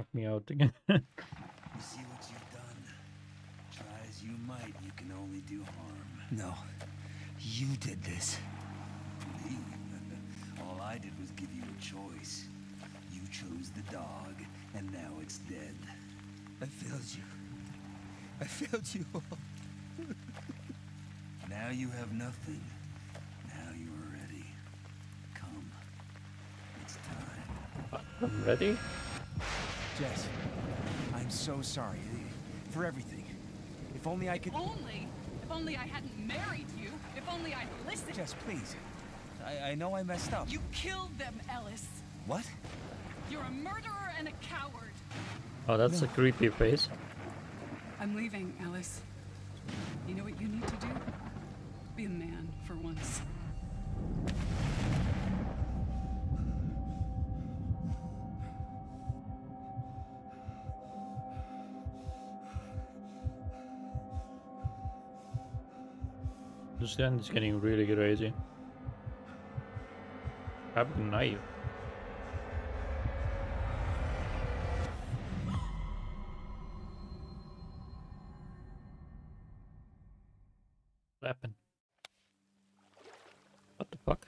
knock me out again. You see what you've done? Try as you might, you can only do harm. No, you did this. Me? All I did was give you a choice. You chose the dog, and now it's dead. I failed you. I failed you all. Now you have nothing. Now you are ready. Come. It's time. I'm ready. Jess, I'm so sorry for everything. If only I could... If only I hadn't married you. If only I'd listened. Jess, please. I know I messed up. You killed them, Ellis. What? You're a murderer and a coward. Oh, that's a creepy face. I'm leaving, Ellis. You know what you need to do? Be a man for once. This gun is getting really crazy. Have a knife. What happened? What the fuck?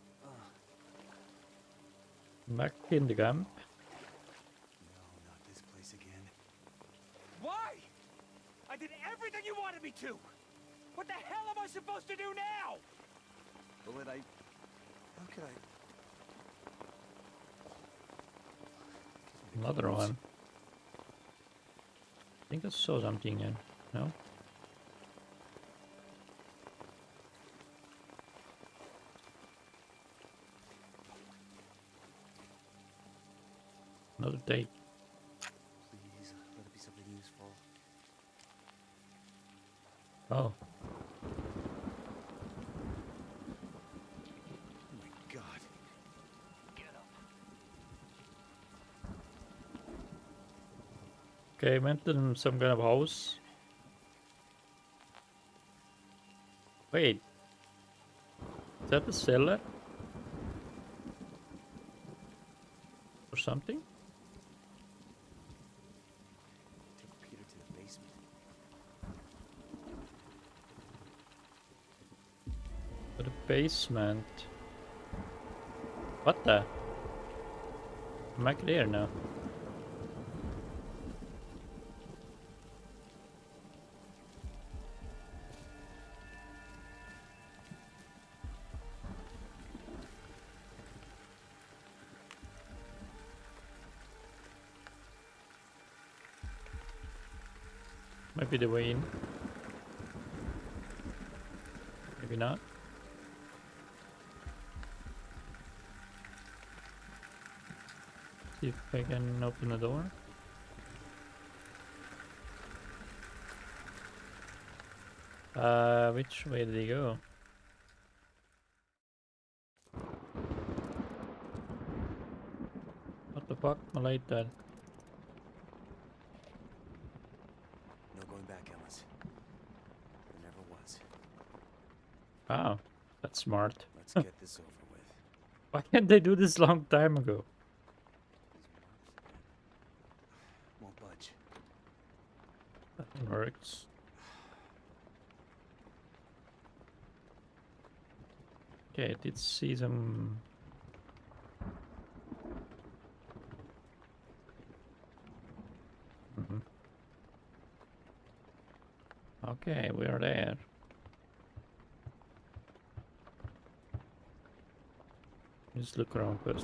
Back in the camp. No, not this place again. Why? I did everything you wanted me to! What the hell am I supposed to do now? Bullet, how could I... Another one. I think I saw something in. No? Another date. Please, let it be something useful. Oh. Oh my god. Get up. Okay, went to some kind of house. Wait. Is that the cellar? Or something? Take Peter to the basement. To the basement. What the? I'm back there now. Might be the way in. Maybe not. See if I can open the door. Which way did he go? What the fuck? My light died. No going back, Ellis. There never was. Wow, that's smart. Let's get this over with. Why can't they do this long time ago? Won't budge. That works. Okay, I did see some... Okay, we are there. Just look around first.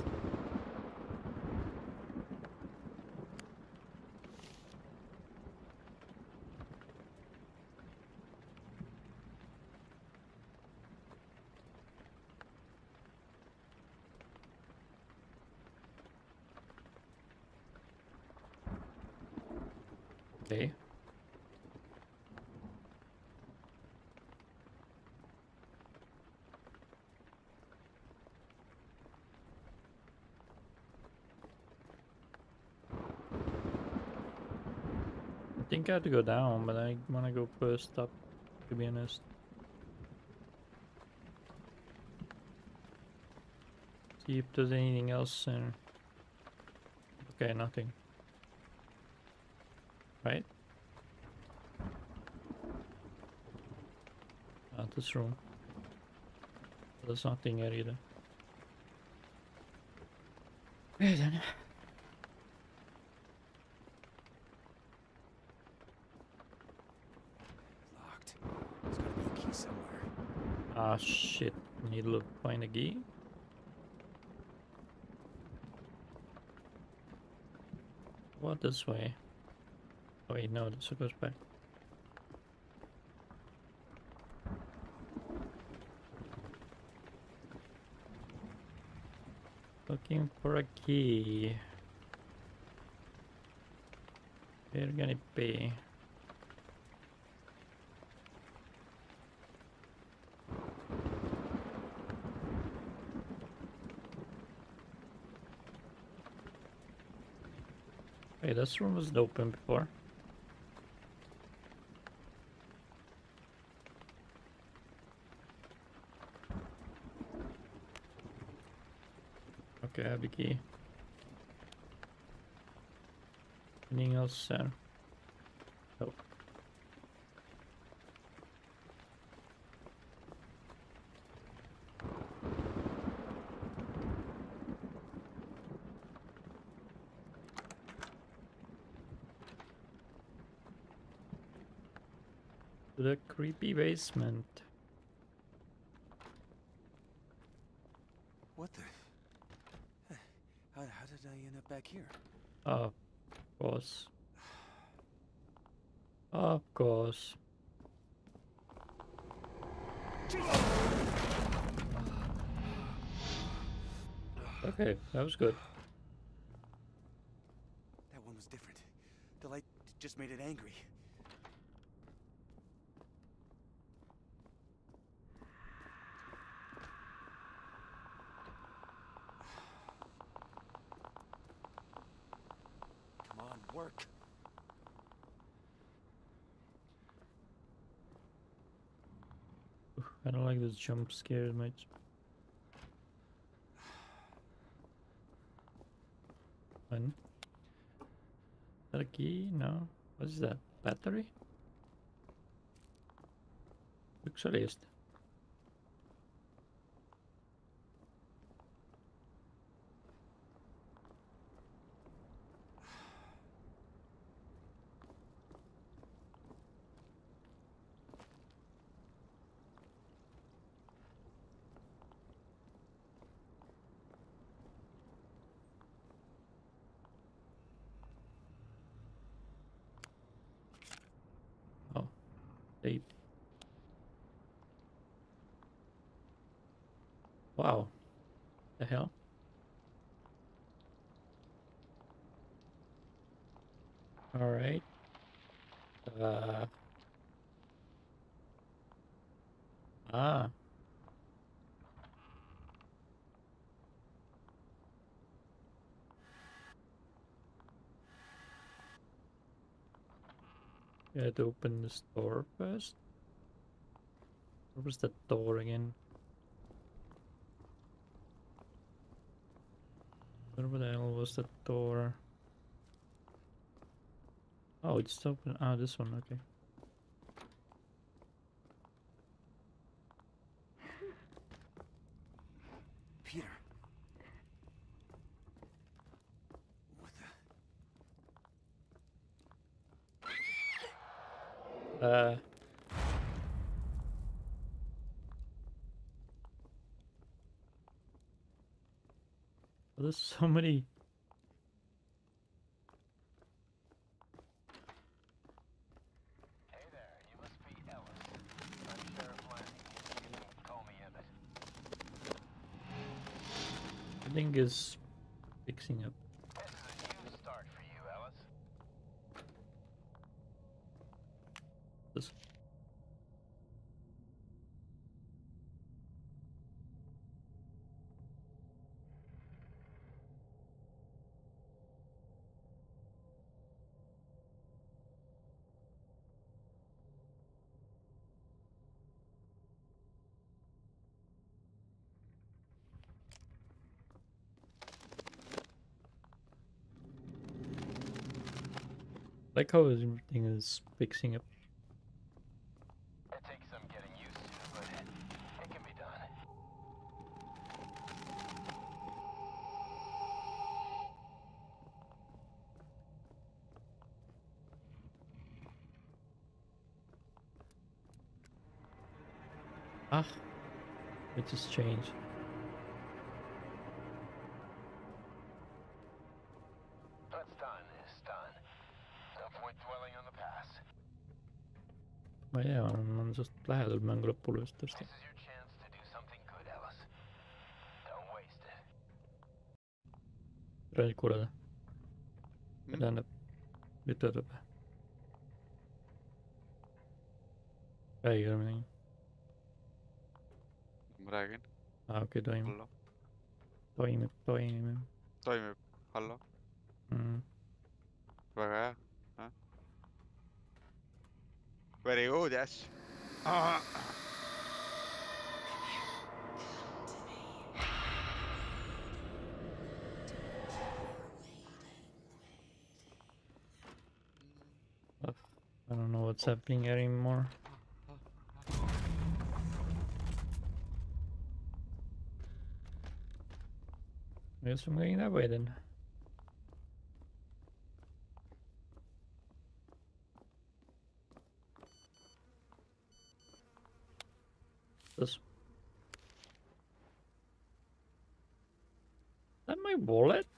Okay. I think I have to go down, but I wanna go first up, to be honest. See if there's anything else in. Okay, nothing. right? Not this room. There's nothing here either. Okay then. Locked. There's gotta be a key somewhere. Ah shit. Need to find a key. What, this way? Oh wait, no, this goes back. Looking for a key. Where can it be? Hey, this room was open before. Okay, I have the key. Anything else, sir? Nope. To the creepy basement. What the? How did I end up back here? Of course. Of course. Okay, that was good. That one was different. The light just made it angry. Come on, work. I don't like this jump scare much. One. Is that a key? No. What is that? Battery? Lycksalist. Oh, tape. Wow. The hell? Alright. Uh. Ah. You had to open this door first? Where was that door again? Where the hell was that door? Oh, it's open. Ah, this one, okay. Peter. What the? There's so many. Hey there, you must be Ellis. I'm Sheriff Lanning. You can call me Emmett. I think is fixing up. This is a new start for you, Ellis. This. Like how everything is fixing up. It takes some getting used to, but it can be done. Ah, it just changed. What's done is done. No point dwelling on the past. ma ei tea, on just lähedal mängu lõpule vist This tõesti. is your chance to do something good, Ellis. Don't waste it. Räägid kuuleda? Või tähendab, ütled või? Räägi ka midagi. ma räägin. Aa, okei, toimib. Hallo. Toimib. Toimib. Hallo. Väga hea. Very good, yes. I don't know what's happening anymore. I guess I'm going that way then. This. Is that my wallet?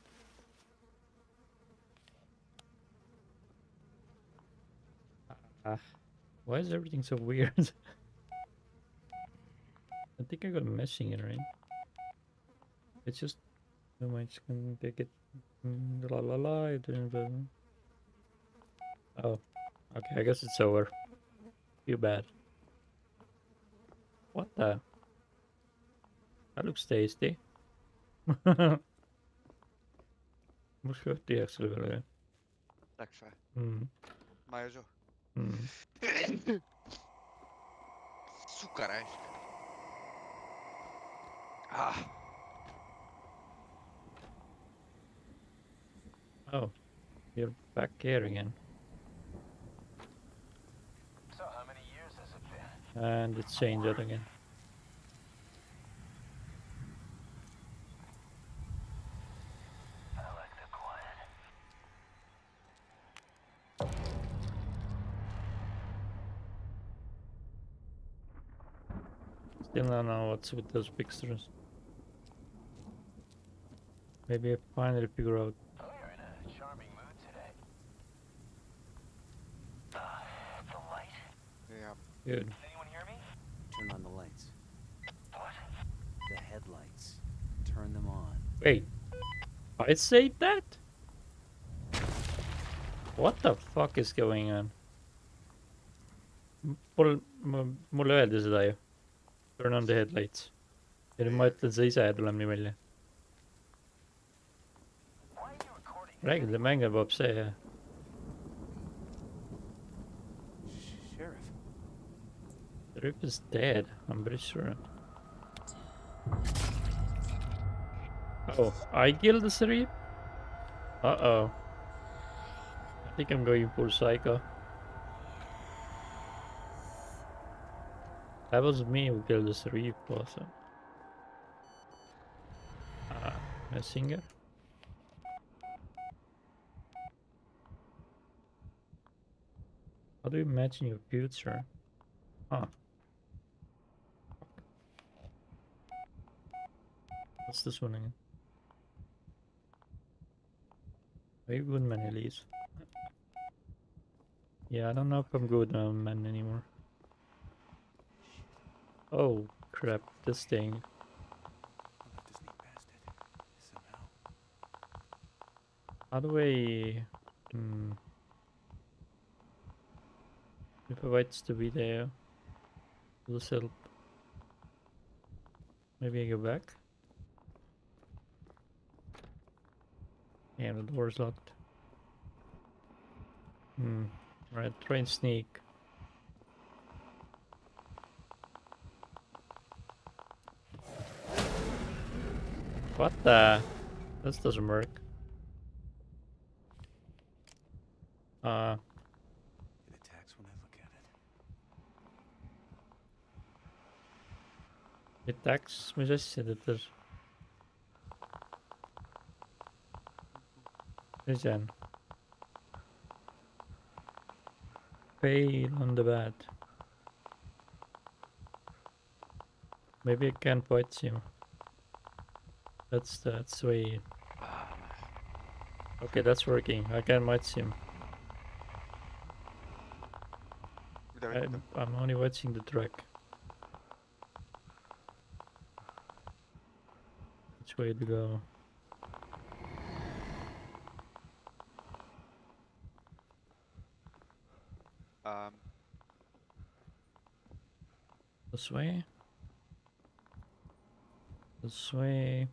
Why is everything so weird? I think I got a messing in, right? It's just... am I just gonna take it? La la la, it didn't... Oh, okay, I guess it's over. Too bad. What the? That looks tasty. Must go DX a little bit. Läks või? Ma ei usu. Suka raisk. Oh, you're back here again. So how many years has it been? And it's changed it again. I like the quiet. Still don't know what's with those pictures. Maybe I finally figure out. Oh, you're in a charming mood today. The light. Yeah. Good. Does anyone hear me? Turn on the lights. What? The headlights. Turn them on. Wait, I saved that? What the fuck is going on? Mulle öeldi seda ju. Turn on the headlights. Ja nüüd ma ütlen seda ise ja tuleb nii välja. Why are you recording? Räägid, et mängib hoop see ja. Sheriff. The rip is dead, I'm pretty sure. Oh, I killed the Serif? Uh-oh. I think I'm going full psycho. That was me who killed the Serif, also. Messenger? How do you imagine your future? Huh. What's this one again? Are you good man, Elise? Yeah, I don't know if I'm good man anymore. Oh crap, this thing. I'll have to sneak past it. Somehow. How do I... If I wait to be there, will this help? Maybe I go back? Yeah, the door's locked. Right, try and sneak. What the? This doesn't work. Läks, mis asja ta ütles? Mis see on? Fail on the bad. Maybe I can't watch him. That's way. Okay, that's working. I can watch him. Mida võtta? I'm only watching the track. Which way to go? This way? This way?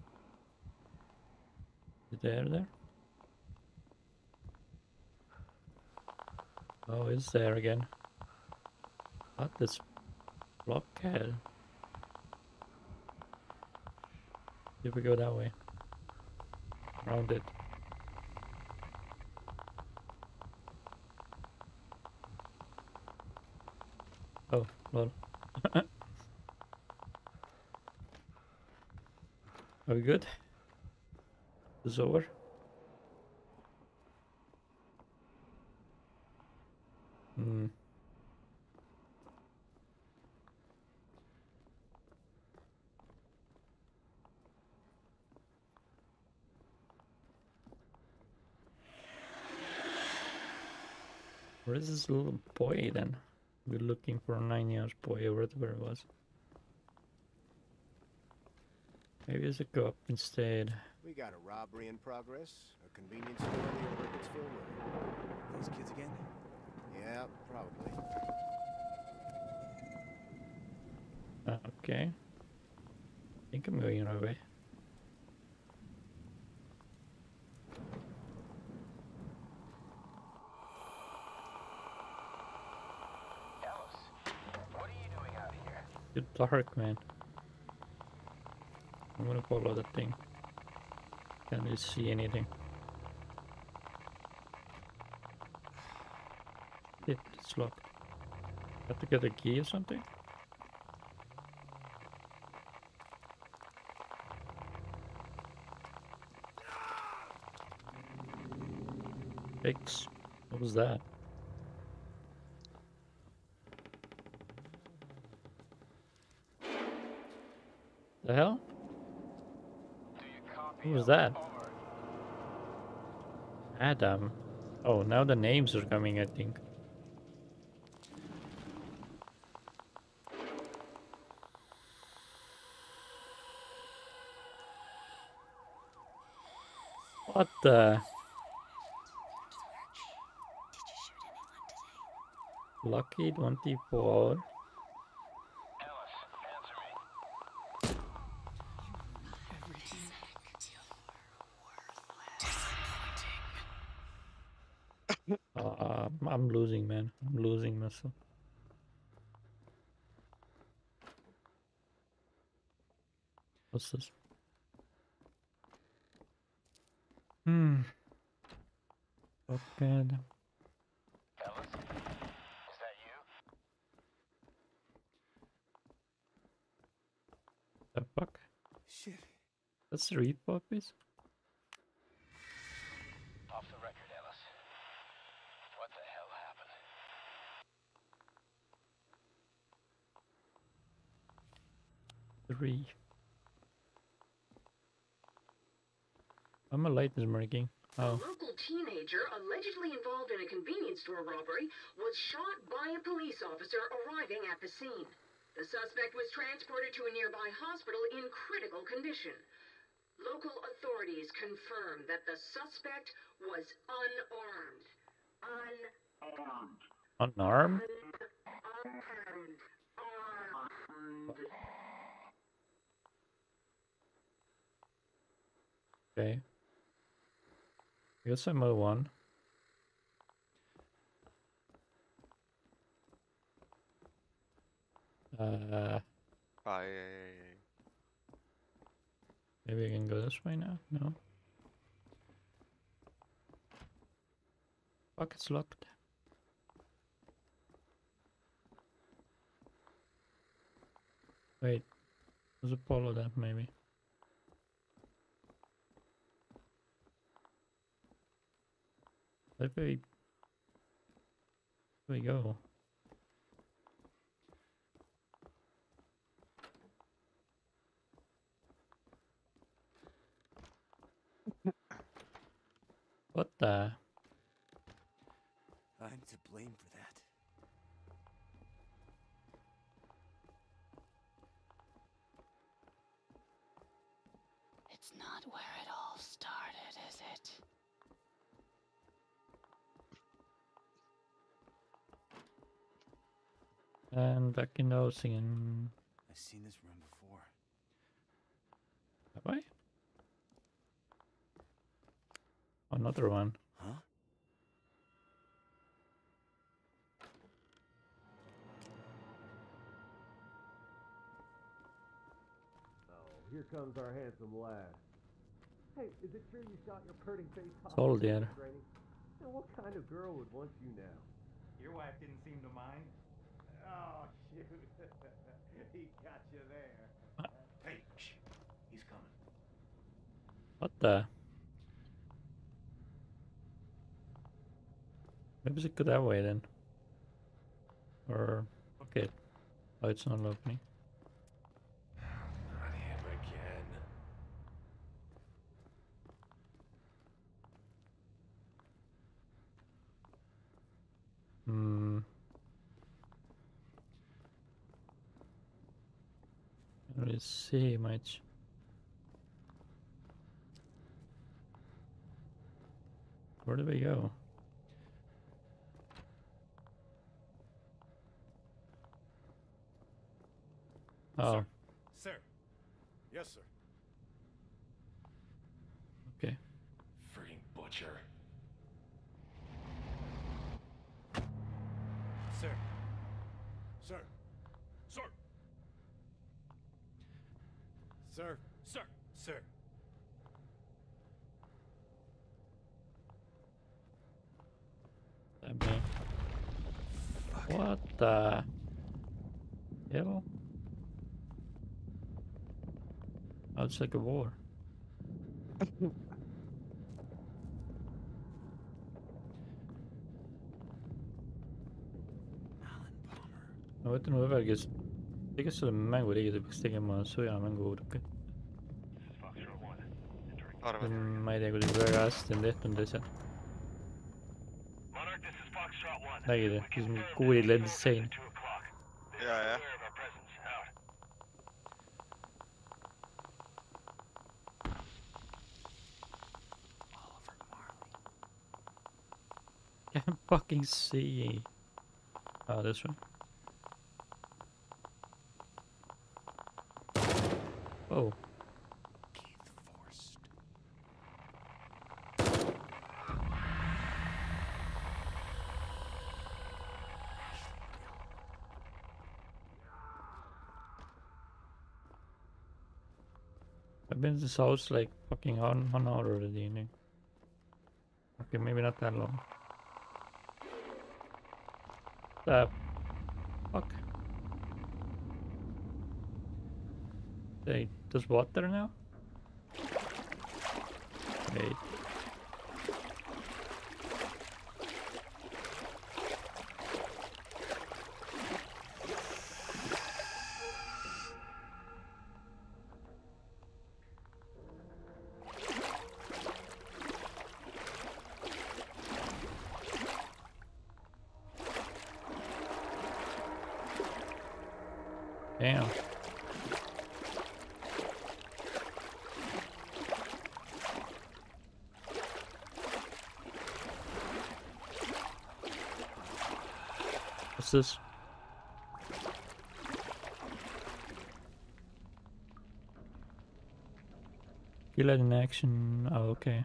Is there? Oh, it's there again. What this blockhead? If we go that way. Around it. Oh, lol. Are we good? It's over. Where is this little boy then? We're looking for a 9-year-old boy or whatever it was. Maybe I should go up instead. We got a robbery in progress. A convenience store near Rickettsville Road. Those kids again? Yeah, probably. Okay. I think I'm going our way. What are you doing out here? It's dark, man. I'm gonna follow that thing. Can't really see anything. It's locked. Have to get a key or something? Fix. What was that? The hell? What was that? Adam. Oh, now the names are coming, I think. What the? Lucky 24. I'm losing, man. I'm losing myself. What's this? Okay. Ellis? Is that you? The fuck? Shit. That's the read puppies? Off the record, Ellis. What the hell happened? Three. My light is murking. Oh. A local teenager allegedly involved in a convenience store robbery was shot by a police officer arriving at the scene. The suspect was transported to a nearby hospital in critical condition. Local authorities confirmed that the suspect was unarmed. Unarmed. Unarmed? Unarmed. Armed. Okay. I guess I move on. Maybe I can go this way now? No. Fuck, it's locked. Wait. Let's follow that maybe. Where we go? What the? I'm to blame for that. It's not where it all started, is it? And back in the house again. I've seen this room before. Have I? Another one. Huh? Here comes our handsome lad. Hey, is it true you shot your purring face off? Told you. And what kind of girl would want you now? Your wife didn't seem to mind. Oh, shoot. He got you there. Hey, shh. He's coming. What the? Maybe we should go that way then. Or okay. Oh, it's not opening. Not him again. I don't really see much. Where do we go? Oh, Sir. Yes, sir. okay. Freaking butcher. Sir. Sir. Sir. Sir. Sir. Sir. That me. What the hell? Oh, it's like a war. ma võtan mu sõber, kes selle mängu tegi, ta peaks tegema sõjamängu natuke. Ma ei tea, kuidas väga hästi on tehtud need asjad. nägid, siis mingid kuulid lendasid seina. Jaa. Can't fucking see. Oh, this one. Oh. I've been in this house like fucking 1 hour already. Okay, maybe not that long. The fuck? Hey, does water now? Wait. Damn. What's this? Kill it in action. Oh, okay.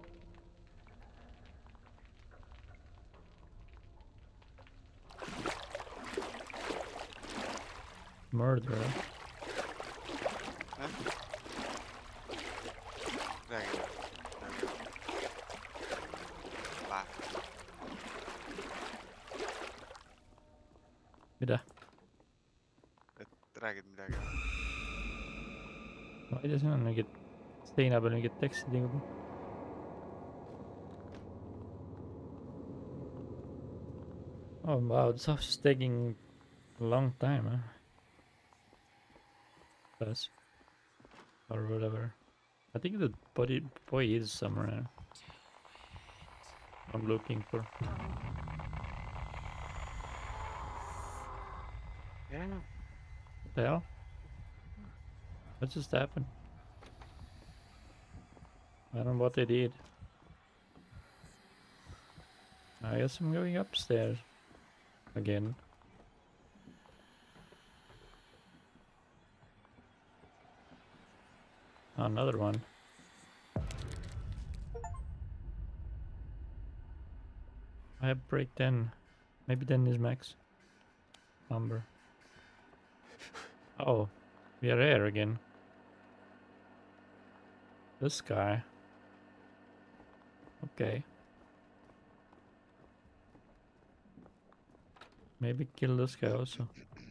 Murderer. Huh? Mida? Et räägid midagi? Ma ei tea, siin on mingid seina peal mingid tekstid nagu. Oh wow, this house is taking a long time, huh? Yes. Or whatever. I think the boy is somewhere. I'm looking for. Yeah. What the hell? What just happened? I don't know what they did. I guess I'm going upstairs again. Another one. I have break 10. Maybe 10 is max number. Oh, we are here again. This guy. Okay. Maybe kill this guy also.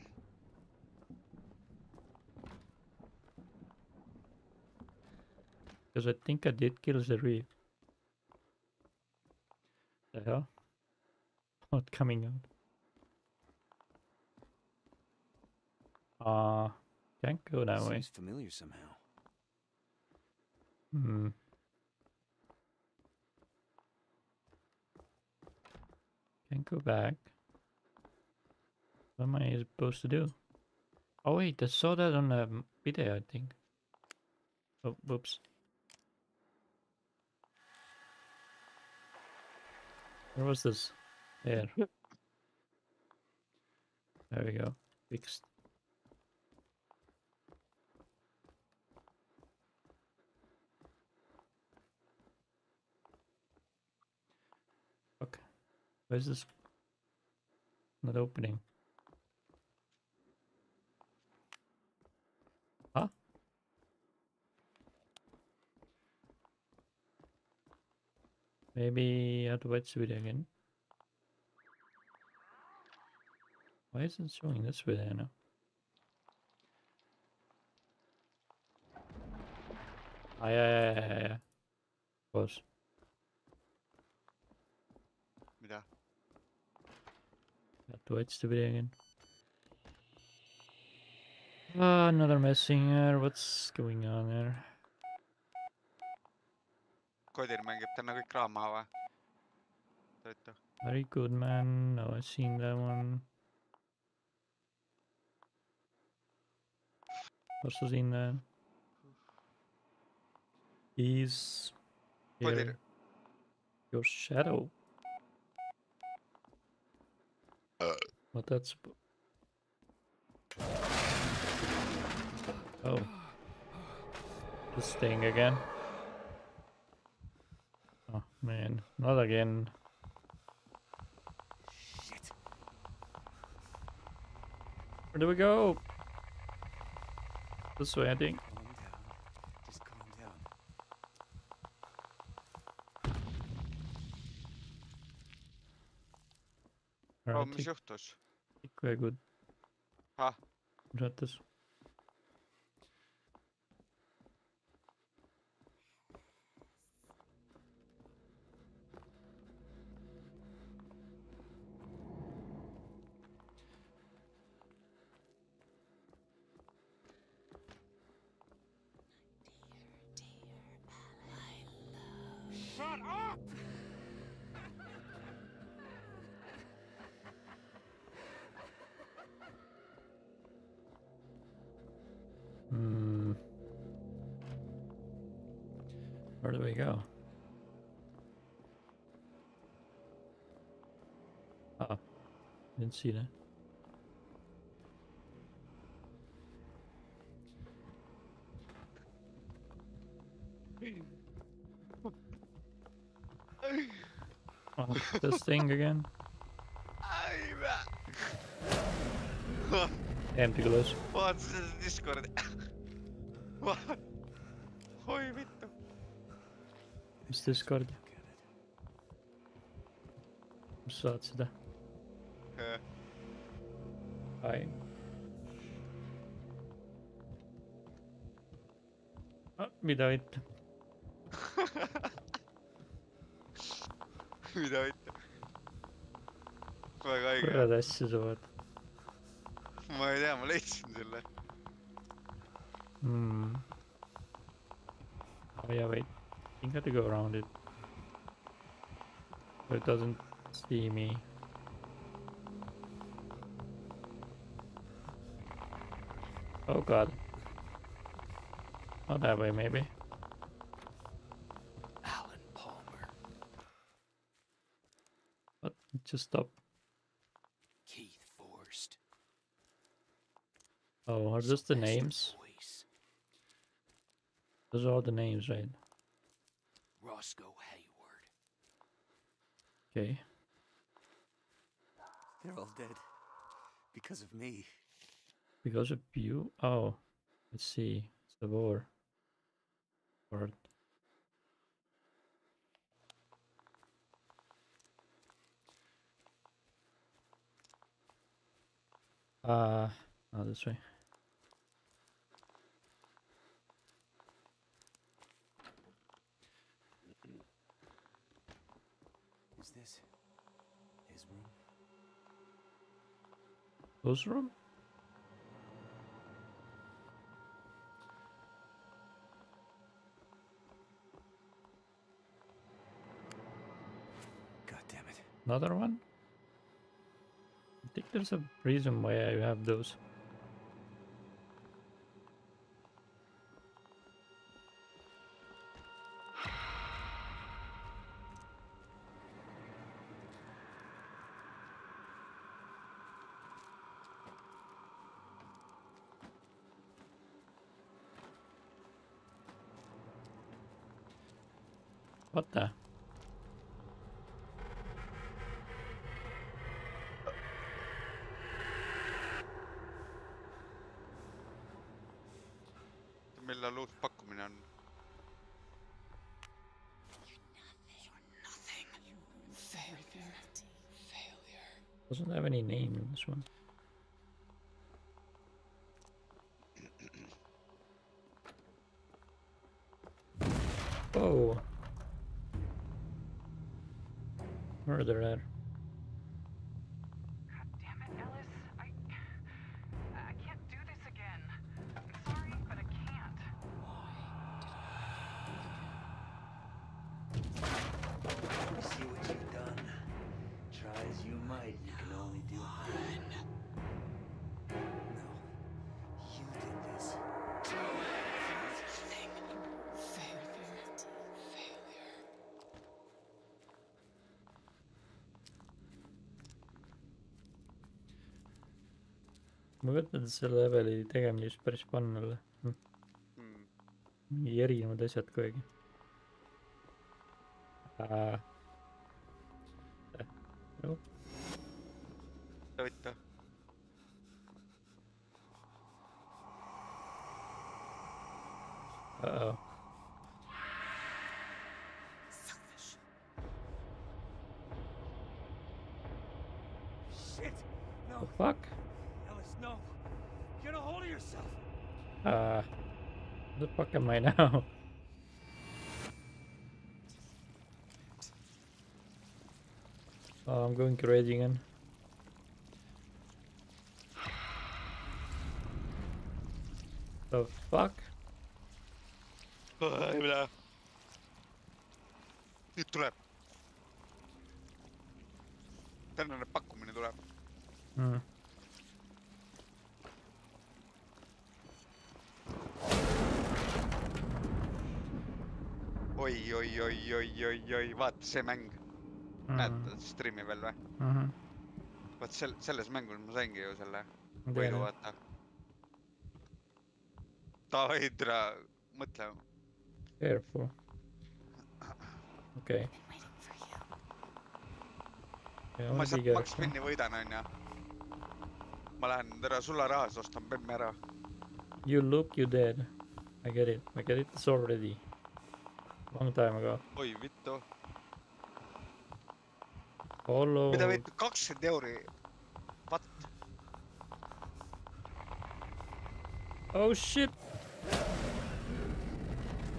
Because I think I did kill the reef. The hell? Not coming out. Can't go that way. Seems familiar somehow. Hmm. Can't go back. What am I supposed to do? Oh wait, I saw that on the video, I think. Oh, whoops. Where was this? There. There we go. Fixed. Okay. Why is this not opening? Huh? Maybe I have to watch the video again. Why isn't it showing this video now? Ah, yeah. Was. Mitä? Have to watch the video again. Ah, another messing here. What's going on there? Koitin mängib täna kõik raam maha või? Tööta. Very good, man. No, I've seen that one. Also seen that. He's Koitin. here. Your shadow. What that's. Oh. This thing again. Oh man, not again. Shit. Where do we go? This way, I think. Calm down. Just calm down. Oh, Alright, mis juhtus? very good. Ah, Ratas. Shut up! Hmm. Where do we go? Oh, didn't see that. Oh, this thing again. Empty glass. vaata seda Discordi. Oi vittu. Mis Discord? Kus saad seda? Ai. Mida vittu? mida vittu? Väga õige. Kurat asja sa vaatad. Ma ei tea, ma leidsin selle. Oh yeah, wait. You got to go around it. So it doesn't see me. Oh god. Not that way, maybe. Alan Palmer. What? Just stop. Keith Forrest. Oh, are those the names? Voice. Those are all the names, right? Roscoe Hayward. Okay. They're all dead. Because of me. Because of you? Oh. Let's see. It's the war. Part. Oh, this way. Is this his room? Whose room? God damn it. Another one? I think there's a reason why I have those. What the? Millal uus pakkumine on? Doesn't have any name in this one. Oh. Murder there. God damn it, Ellis. I can't do this again. I'm sorry, but I can't. You see what you've done? Try as you might, you can only do harm. No. You did this. ma võtan selle leveli tegemine just päris fun olla. Mingi erinevad asjad kuidagi. No. Võtta. Uh-oh. Shit! No. The fuck? Ellis, no. Get a hold of yourself. What the fuck am I now? Oh, I'm going crazy again. The fuck? Ei mitään. Nyt tuleb. Tänne pakkuminen tulee. Oi, vaata see mäng. Näed streami veel või? Vaat selles mängus ma saingi ju selle võidu vaata. Davai, tere, mõtle. Careful. Okei. Ma sealt Max Penni võidan, onju. Ma lähen tere sulle rahas, ostan Bemmi ära. You look, you dead. I get it. It's already. Long time ago. Oi, vittu. Follow. Mida vittu, 20 euri. What? Oh shit!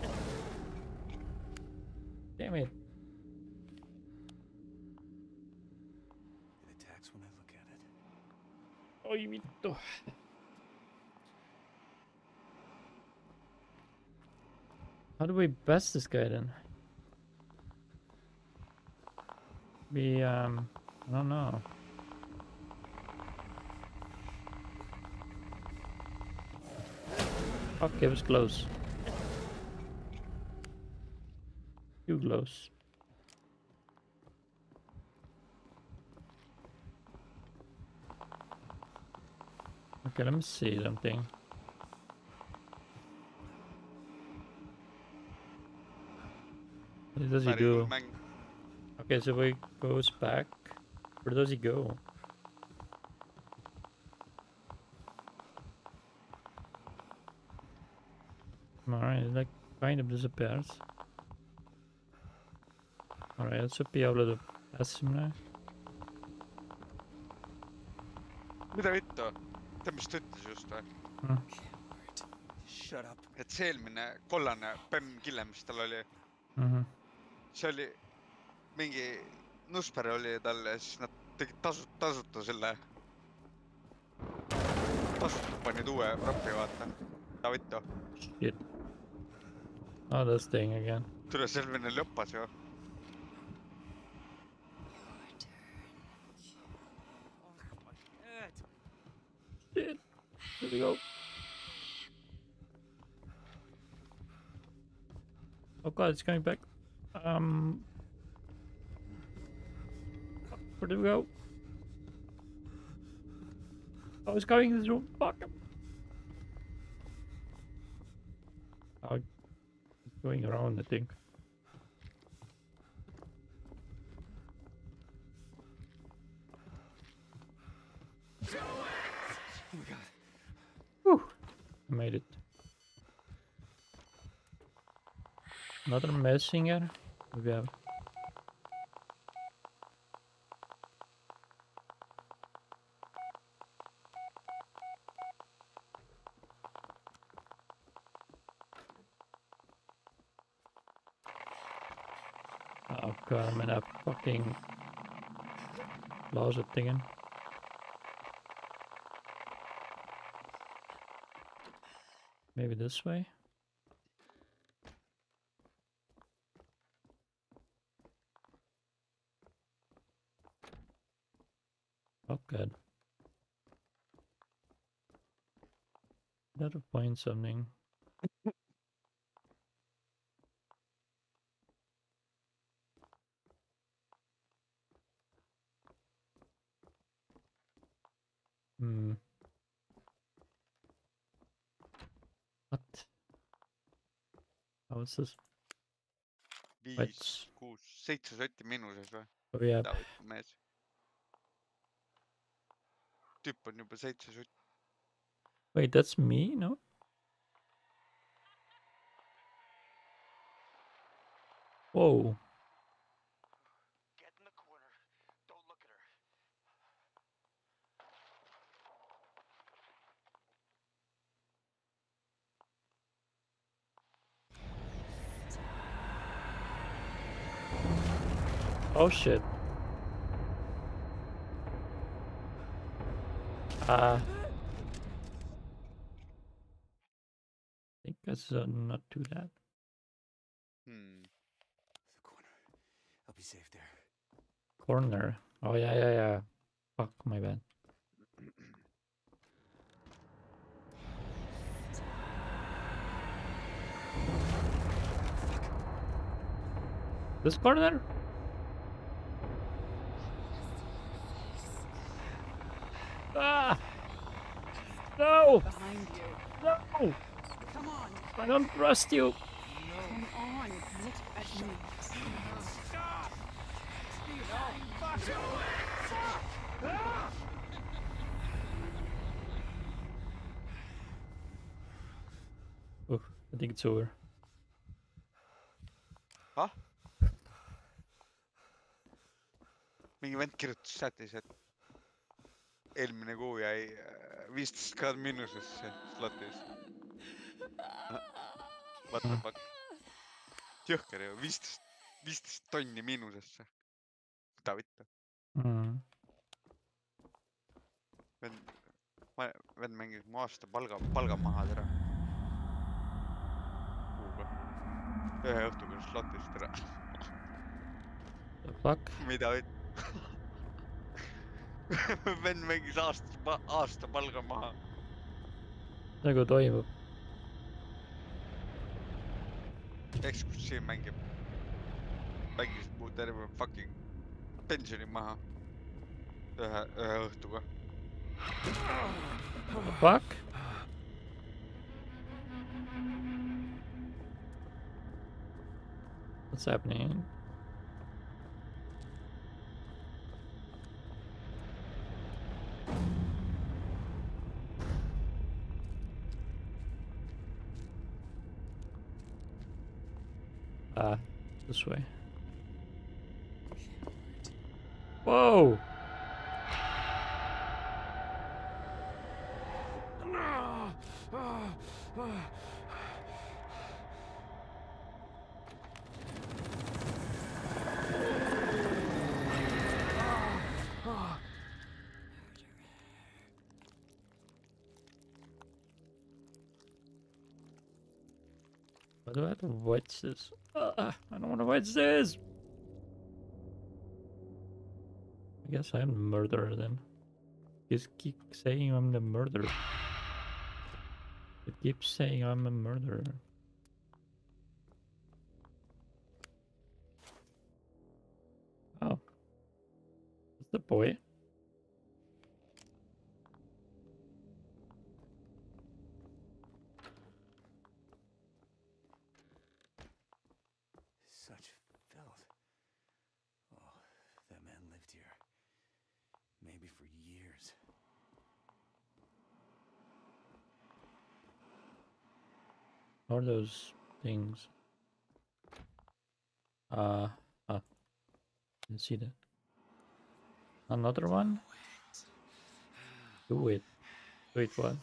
Oi vittu. How do we best this guy then? I don't know. Fuck, it was close. Too close. Okay, let me see something. What does he do? Okay, so he goes back. Where does he go? Alright, it like kind of disappears. Alright, let's be able to pass him now. Mida vittu? Tead mis ta ütles just või? Shut up. Et see eelmine kollane PEM-kille, mis tal oli. See oli mingi nusper oli talle ja siis nad tegid tasuta selle. Tasuta panid uue rappi vaata. Mida vittu? Shit. Oh, that's staying again. Tule selline lõpas ju. Shit. Here we go. Oh god, it's coming back. Where do we go? Oh, it's going in this room. Fuck him. Oh, it's going around, I think. Oh my god. Whew. I made it. Another messenger. We have. Oh god, I'm in a fucking closet again. Maybe this way? Oh god. Gotta find something. What? How is this? 5, 6, 7 sotti miinuses või? Oh yeah. Mida võtab mees? Tüüp on juba 7 sotti. Wait, that's me? No? Whoa. Get in the corner. Don't look at her. Oh shit. I think let's not do that. The corner. I'll be safe there. Corner. Oh yeah. Fuck, my bad. This corner? Ah! No! Behind you. No! Come on. I don't trust you. Come on. Look at me. Stop! No, fuck! Stop! Oh, I think it's over. Ah? Mingi vend kirjutas chatis, et eelmine kuu jäi 15 kraad miinusesse slotis. What the fuck? Jõhker ju, 15 tonni miinusesse. Mida vittu? vend mängib mu aasta palga maha tära. Kuuga. Ühe õhtuga slotist tära. The fuck? Mida vend mängis aasta palga maha. Nagu toimub. Eksklusiiv mängib. Mängis mu terve fucking pensioni maha. Ühe õhtuga. The fuck? What's happening? This way. Whoa! Why do I have to watch this? I don't want to watch this! I guess I'm the murderer then. Just keep saying I'm the murderer. It keeps saying I'm a murderer. Oh. That's the boy. Such filth. Oh, that man lived here. Maybe for years. What are those things? Didn't see that. Another one? Do it. Do it what?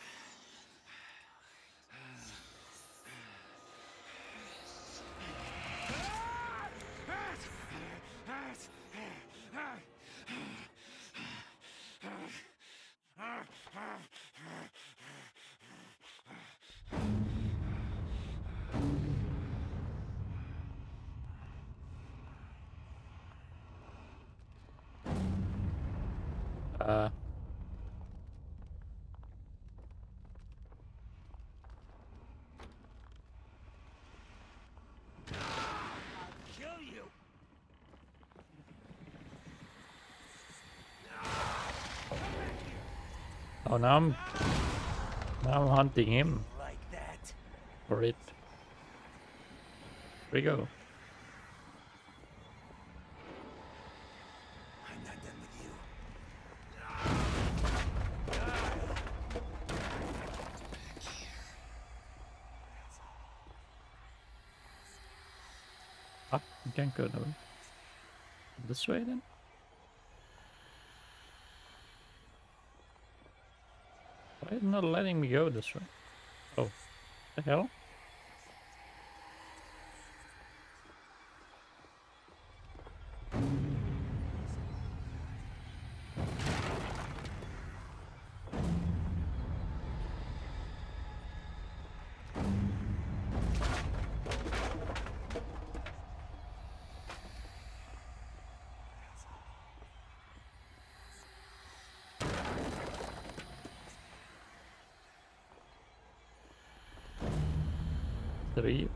Oh, now I'm hunting him. Like that. For it. Here we go. I'm not done with you. Ah, you can't go that way. This way then? Why is it not letting me go this way? Oh, the hell? Three.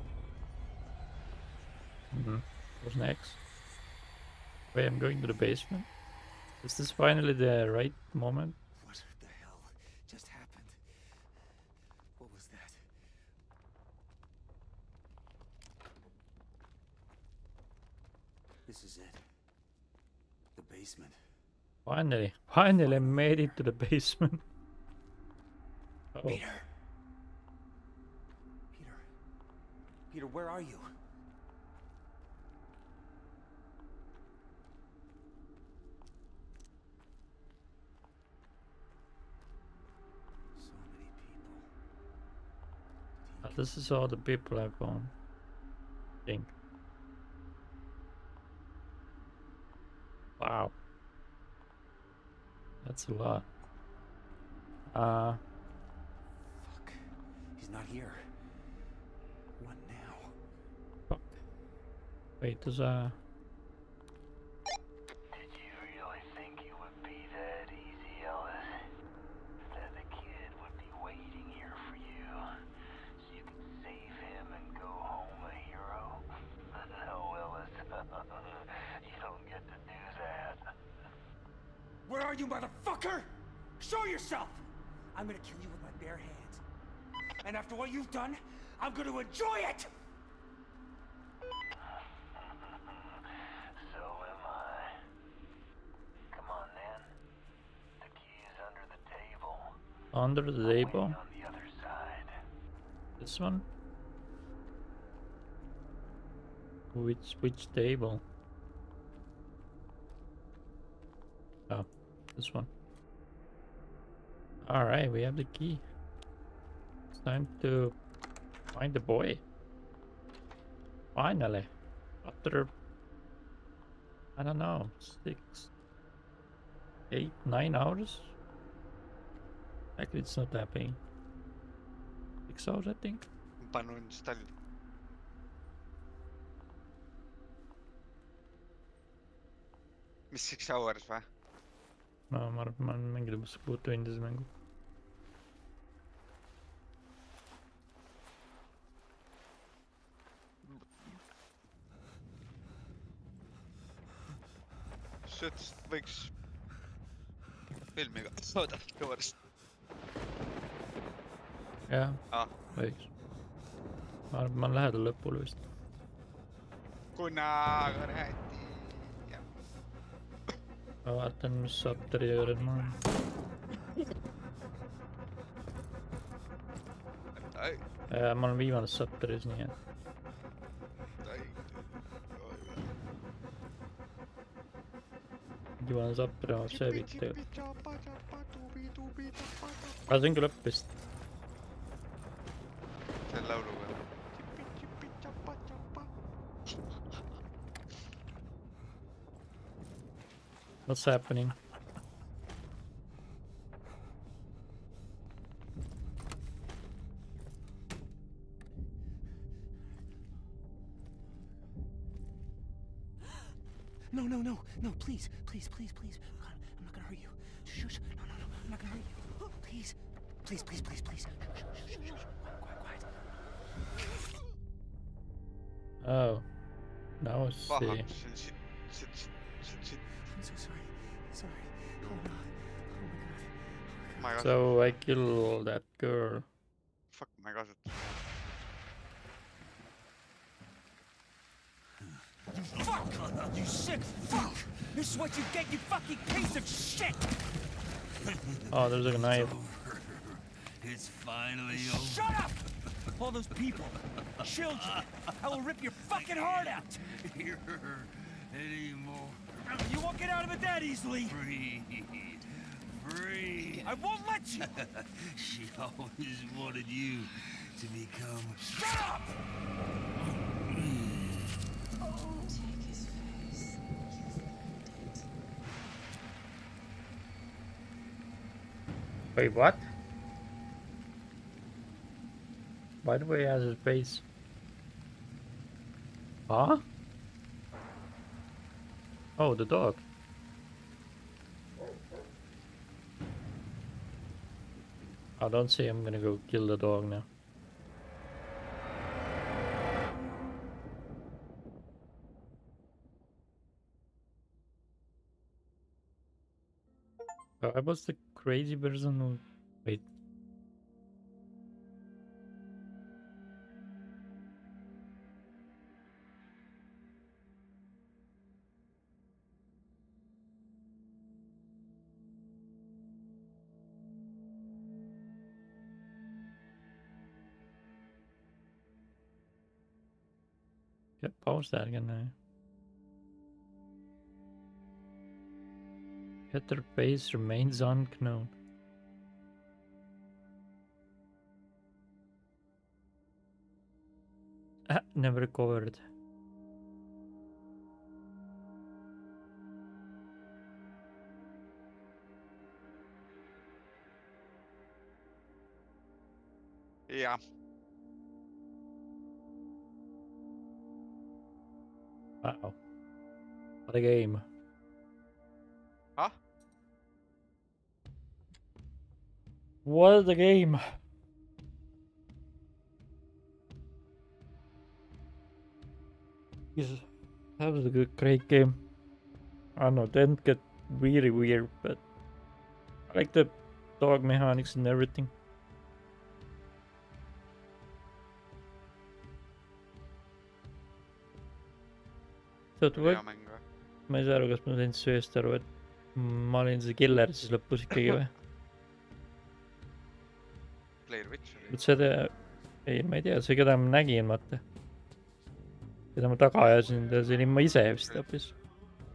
What's next? Wait, I'm going to the basement. Is this finally the right moment? What the hell just happened? What was that? This is it. The basement. Finally I made it to the basement. Oh. Peter, where are you? So many people. This is all the people I found. I think. Wow. That's a lot. Fuck. He's not here. What now? Fuck. Wait, there's Did you really think it would be that easy, Ellis? That the kid would be waiting here for you, so you can save him and go home a hero? No, Ellis. You don't get to do that. Where are you, motherfucker? Show yourself! I'm gonna kill you with my bare hands. And after what you've done, I'm gonna enjoy it! So am I. Come on, then. The key is under the table. under the table. On the other side. This one? Which table? Oh, this one. Alright, we have the key. It's time to find the boy. Finally. After, I don't know, 6, 8, 9 hours? Actually, it's not that big. 6 hours, I think. Panen install. Mis 6 hours või? No, ma arvan, ma olen mänginud umbes 6 tundi seda mängu. Sest võiks filmiga oodata varsti. Jah, võiks. Ma arvan, ma olen lähedal lõpule vist. Kuna rääti, jah. Ma vaatan, mis Sapteri juures ma olen. Ja, ma olen viimanes Sapteris, nii et. Viimane Sapter on see vitt tegelikult. See on küll lõpp vist. See on lauluga. What's happening? No, please. God, I'm not gonna hurt you. Shh. No, I'm not gonna hurt you. Please. Shh. Quiet. Oh. Now I see. Shit. I'm so sorry. Oh my God. So I killed that girl. Fuck, ma ei kasuta. You fuck! You sick fuck! This is what you get, you fucking piece of shit! Oh, there's a knife. It's finally over. Shut up! All those people, children, I will rip your fucking heart out! Here anymore. You won't get out of it that easily! Free. I won't let you! She always wanted you to become... Shut up! Take his face. Wait, what? Why do he have his face? Huh? Oh, the dog. Oh, don't say I'm gonna go kill the dog now. Oh, I was the crazy person who... Wait. Yeah, pause that again now. Yet their face remains unknown. Never recovered. jah . Uh-oh. What a game. ah , What a game. Jesus, that was a great game. I don't know, it didn't get really weird, but I like the dog mechanics and everything. Tead oli hea what? mäng või ? Ma ei saa aru, kas ma sain sööst aru, et ma olin see killer siis lõpus ikkagi või? Blair Witch oli . Vot seda, ei ma ei tea, see keda ma nägin, vaata . keda ma taga ajasin, see olin ma ise vist hoopis . jah ,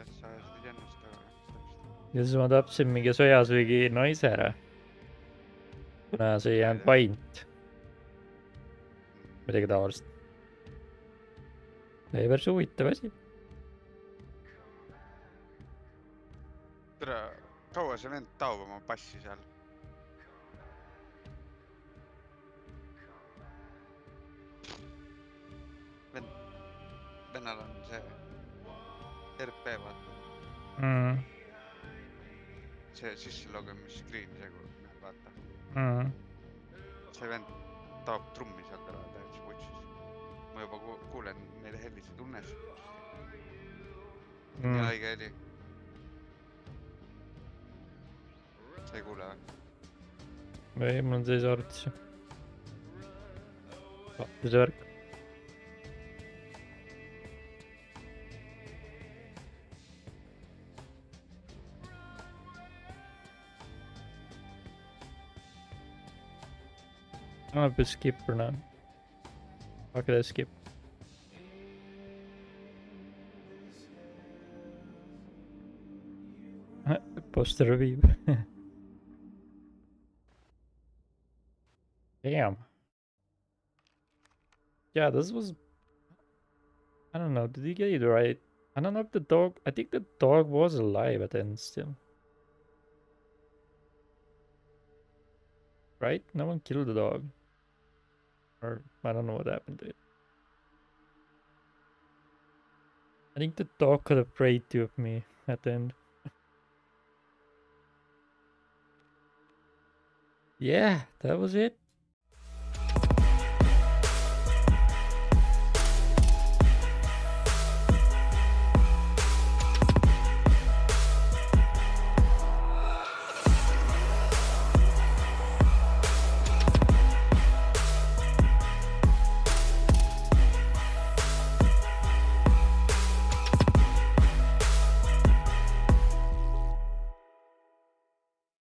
sa ajasid ennast taga . ja siis ma tapsin mingi sõjasöögi naise ära . kuna see ei jäänud paint . midagi taolist . ei päris huvitav asi . tere , kaua see vend taob oma passi seal ? vennal on see RP vaata , see sisselogimisskriin , see kui vaata , see vend taob trummi sealt ära täiesti putsis . ma juba kuulen neid helisid unes . nii haige heli . sa ei kuule või ? ei , mul on sees arvutis . kahtuse värk . I'm a bit skipper now. How could I skip? Poster review. Damn. Yeah, this was... I don't know, did he get it right? I don't know if the dog... I think the dog was alive at the end still. Right? No one killed the dog. Or I don't know what happened to it. I think the dog got afraid too of me at the end. Yeah, that was it.